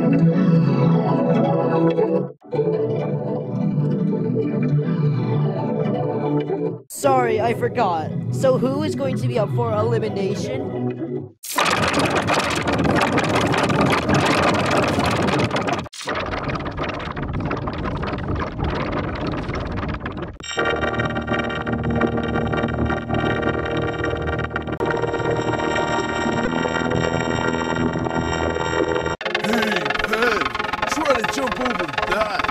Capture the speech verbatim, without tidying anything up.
Sorry, I forgot. So who is going to be up for elimination? Hey, Pen, try to jump over that.